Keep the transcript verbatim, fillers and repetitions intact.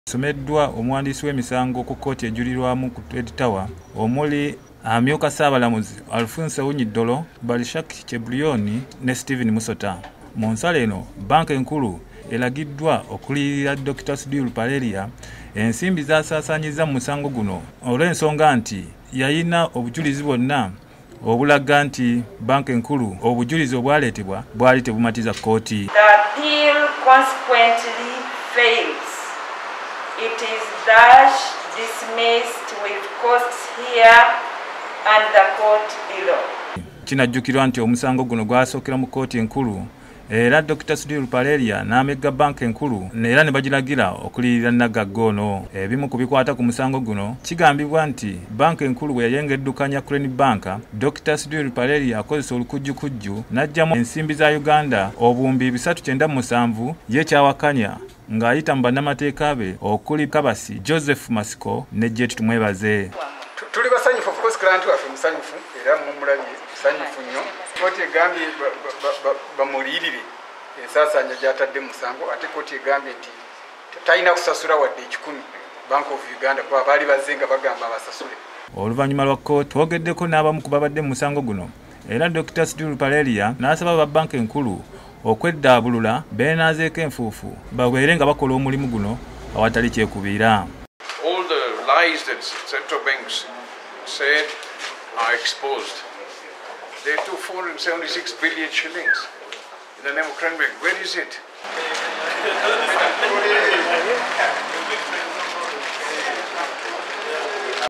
Someddwa omuwandiisi w'emisango ku kkooti ejulirwamu ku Twin Tower omuli amyuka Ssaabalamuzi Alphonse Owiny-Dollo, Barishak Chebulyoni ne Stephen Musota. Mu nsala eno banka enkulu eragiddwa okuliyirira Dokita Sudhir Ruparelia ensimbi z'asaasaanyizza mu musango guno olw'ensonga nti yalina obujulizi bwonna obulaga nti banka enkulu obujulizi obwaleetebwa bwali tebumatiza kkooti. The appeal consequently fails. It is thus dismissed with costs here and the court below. Kinajjukirwa nti omusango guno gwasookera mu kkooti enkulu era Dokita Sudhir Ruparelia n'amegga banka enkulu era ne bagiragira okuliyirira Nagagga ono. Ebimu ku bikwata ku musango guno kigambibwa nti banka enkulu bwe yayengeddukanya Crane Bank, Dokita Sudhir Ruparelia akozesa olukujjukujju n'aggyamu ensimbi za Uganda obuwumbi bisatu kyenda mu musanvu ye kyawakanya ng'ayita mu bannamateeka be okuli Kabasi Joseph Masiko ne Jet Tumwebaze. Tuli basanyufu of course client waffe musanyufu era mumulabye musanyufu nnyo. Kkooti egambye bamuliyirire ensasaanya gy'atadde musango ate kkooti egambye nti talina kusasula wadde ekikumi Bank of Uganda kuba baali bazze nga bagamba abasasule. Oluvannyuma lwa kkooti twogeddeko n'abamu ku babadde mu musango guno era Dokita Sudhir Ruparelia n'asaba ba banka enkulu okweddaabulula beenaazeeko enfuufu babeere nga bakola omulimu guno awatali kyekubiira. All the lies that central banks said are exposed. They took four hundred seventy-six billion shillings in the name of Crane Bank. Where is it?